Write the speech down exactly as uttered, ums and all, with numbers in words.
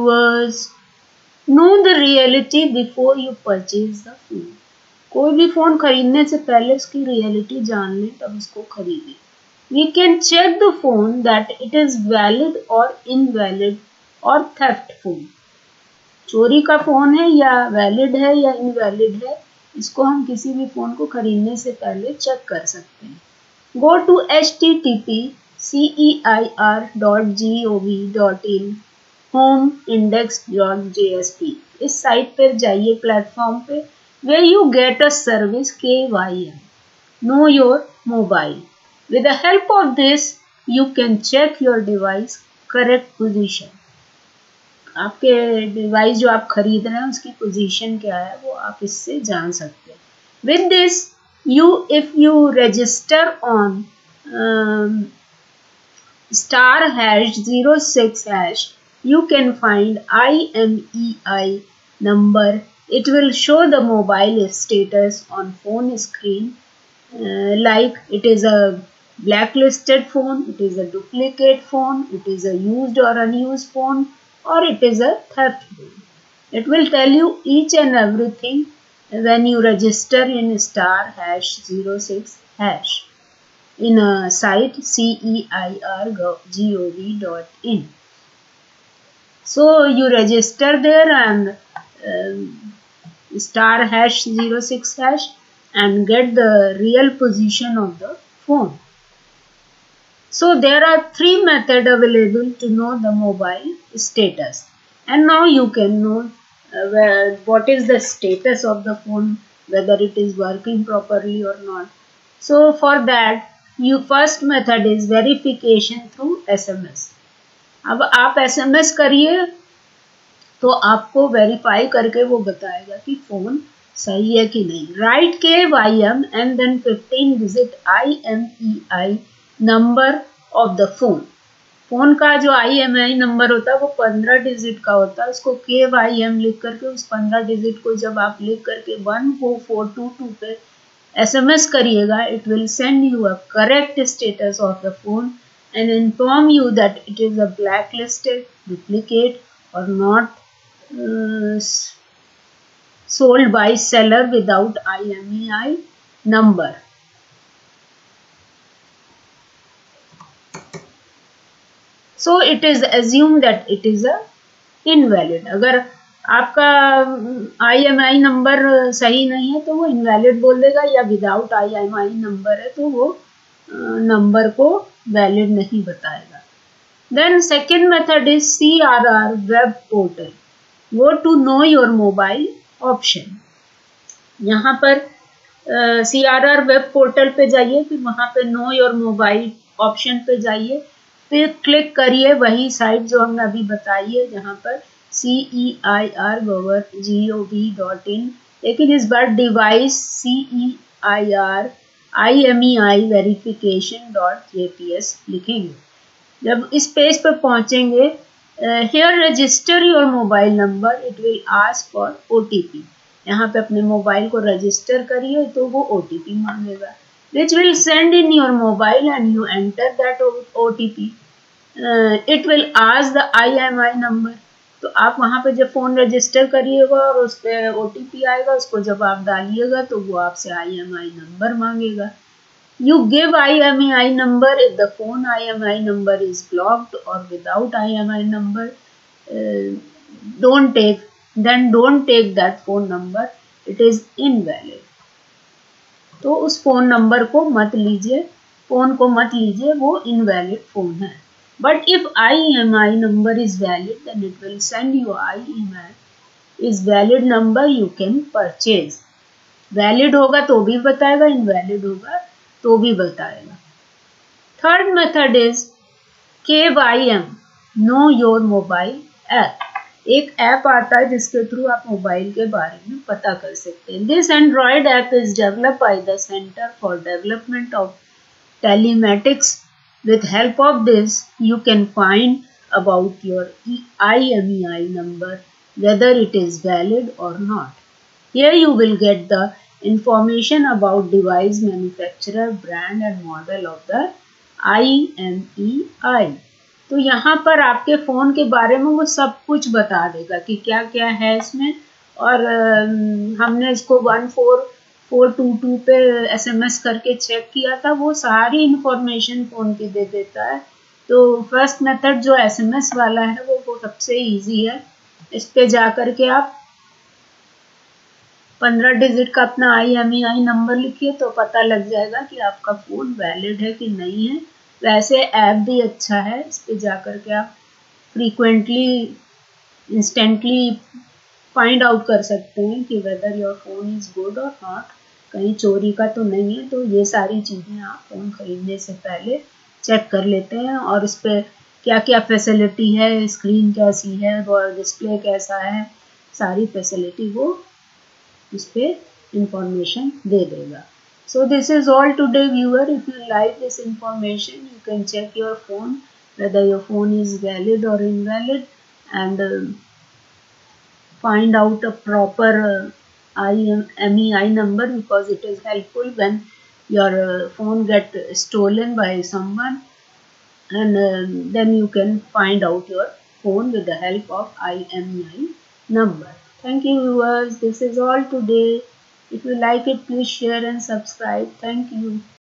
viewers, know the reality before you purchase the phone. कोई भी phone खरीदने से पहले उसकी रियलिटी जान लें तब उसको खरीदें. We can check the phone that it is valid or invalid or theft phone. चोरी का फ़ोन है या वैलिड है या इनवैलिड है, इसको हम किसी भी फ़ोन को खरीदने से पहले चेक कर सकते हैं. Go to H T T P ceir dot gov dot in home index dot j s p. इस साइट पर जाइए प्लेटफॉर्म पे where you get a service K Y M. Know your mobile. With the help of this, you can check your device correct position. आपके device जो आप खरीद रहे हैं उसकी पोजीशन क्या है वो आप इससे जान सकते हैं. With this, you if you register on um, star hash zero six hash, you can find I M E I number. It will show the mobile status on phone screen, uh, like it is a blacklisted phone, it is a duplicate phone, it is a used or unused phone, or it is a theft phone. It will tell you each and everything when you register in star hash zero six hash in a site ceir dot gov dot in. So you register there and um, star hash zero six hash and get the real position of the phone. So there are three methods available to know the mobile status, and now you can know uh, where, what is the status of the phone, whether it is working properly or not. So for that, you first method is verification through S M S. अब आप S M S करिए तो आपको verify करके वो बताएगा कि phone सही है कि नहीं. Right K Y M and then fifteen digit I M E I number of the phone. Phone का जो I M E I number होता है वो पंद्रह डिजिट का होता है. उसको K Y M लिख करके उस पंद्रह डिजिट को जब आप लिख करके one four four two two पे S M S करिएगा, it will send you a correct status of the phone and inform you that it is a blacklisted, duplicate or not uh, sold by seller without I M E I number. So it is assumed that it is a invalid. अगर आपका I M E I number सही नहीं है तो वो invalid बोल देगा, या without I M E I number है तो वो नंबर को वैलिड नहीं बताएगा. Then second method is C R R web portal. Go to know your mobile option. यहाँ पर uh, C R R web portal पे जाइए, फिर वहाँ पे know your mobile option पे जाइए, फिर क्लिक करिए वही साइट जो हमने अभी बताई है जहाँ पर C E I R gov dot in, लेकिन इस बार device C E I R I M E I verification dot J P S लिखेंगे. जब इस पेज पर पहुँचेंगे, here register your mobile number, it will ask for O T P. यहाँ पे अपने मोबाइल को रजिस्टर करिए तो वो O T P मांगेगा, which will send in your mobile and you enter that O T P. Uh, it will ask the I M E I number. तो आप वहाँ पे जब फ़ोन रजिस्टर करिएगा और उस पर O T P आएगा, उसको जब आप डालिएगा तो वो आपसे I M E I number मांगेगा. You give I M E I number if the phone I M E I number is blocked, or without I M E I number, uh, don't take, then don't take that phone number. It is invalid. तो उस phone number को मत लीजिए, phone को मत लीजिए, वो invalid phone है. But if I M E I number is valid, then it will send you I M E I is valid number you can purchase. Valid होगा तो भी बताएगा, invalid होगा तो भी बताएगा. Third method is K Y M, know your mobile app. एक app आता है जिसके थ्रू आप मोबाइल के बारे में पता कर सकते हैं. This Android app is developed by the Center for Development of Telematics. With help of this, you can find about your I M E I number, whether it is valid or not. Here you will get the information about device manufacturer, brand and model of the I M E I. तो यहाँ पर आपके phone के बारे में वो सब कुछ बता देगा कि क्या क्या है इसमें। और हमने इसको one four four two two पे एसएमएस करके चेक किया था, वो सारी इंफॉर्मेशन फ़ोन की दे देता है। तो फर्स्ट मेथड जो एसएमएस वाला है वो वो सबसे इजी है। इस पे जा कर के आप पंद्रह डिजिट का अपना I M E I number लिखिए तो पता लग जाएगा कि आपका फ़ोन वैलिड है कि नहीं है। वैसे ऐप भी अच्छा है, इस पे जा कर के आप फ्रीक्वेंटली इंस्टेंटली फाइंड आउट कर सकते हैं कि whether your phone is good और नॉट, कहीं चोरी का तो नहीं है। तो ये सारी चीज़ें आप फ़ोन खरीदने से पहले चेक कर लेते हैं। और इस पर क्या क्या फैसिलिटी है, स्क्रीन कैसी है और डिस्प्ले कैसा है, सारी फैसिलिटी वो इस पे इंफॉर्मेशन दे देगा। So this is all today, viewer. If you like this information, you can check your phone whether your phone is valid or invalid, and uh, find out a proper uh, I M E I number, because it is helpful when your uh, phone get stolen by someone, and uh, then you can find out your phone with the help of I M E I number. Thank you, viewers. This is all today. If you like it, please share and subscribe. Thank you.